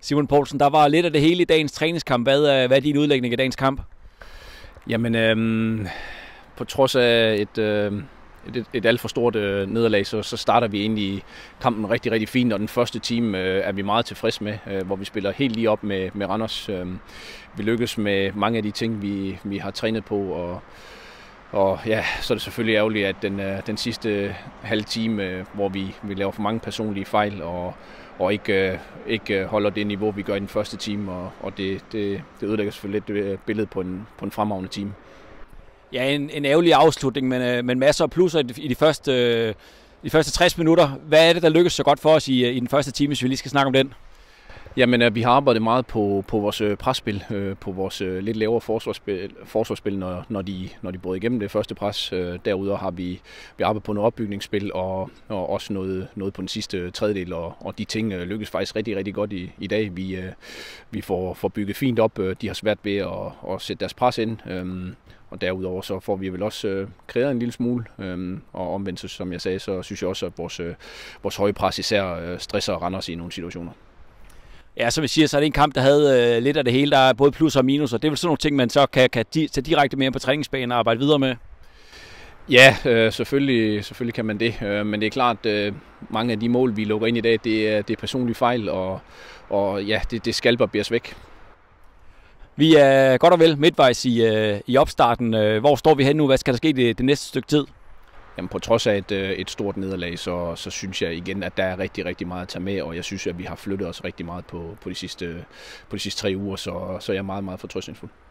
Simon Poulsen, der var lidt af det hele i dagens træningskamp. Hvad er din udlægning af dagens kamp? Jamen, på trods af et alt for stort nederlag, så starter vi egentlig kampen rigtig, rigtig fint, og den første time er vi meget tilfreds med, hvor vi spiller helt lige op med Randers. Vi lykkes med mange af de ting, vi har trænet på, og ja, så er det selvfølgelig ærgerligt, at den sidste halve time, hvor vi laver for mange personlige fejl, og ikke holder det niveau, vi gør i den første time, og det ødelægger selvfølgelig lidt billedet på en fremragende time. Ja, en ærgerlig afslutning, men masser af plusser i de første 60 minutter. Hvad er det, der lykkes så godt for os i den første time, hvis vi lige skal snakke om den? Jamen, vi har arbejdet meget på vores presspil, på vores lidt lavere forsvarsspil, når de brød igennem det første pres. Derudover har vi arbejdet på noget opbygningsspil og også noget på den sidste tredjedel, og de ting lykkes faktisk rigtig, rigtig godt i dag. Vi får bygget fint op. De har svært ved at sætte deres pres ind. Og derudover så får vi vel også kreeret en lille smule, og omvendt, som jeg sagde, så synes jeg også, at vores høje pres især stresser og Randers i nogle situationer. Ja, som vi siger, så er det en kamp, der havde lidt af det hele. Der er både plus og minus, og det er vel sådan nogle ting, man så kan tage direkte mere på træningsbanen og arbejde videre med. Ja, selvfølgelig kan man det, men det er klart, mange af de mål, vi lukker ind i dag, det er personlige fejl, og ja, det skal bare bæres væk. Vi er godt og vel midtvejs i opstarten. Hvor står vi hen nu? Hvad skal der ske det næste stykke tid? Jamen, på trods af et stort nederlag, så synes jeg igen, at der er rigtig, rigtig meget at tage med, og jeg synes, at vi har flyttet os rigtig meget på de sidste 3 uger, så jeg er meget, meget fortrøstningsfuld.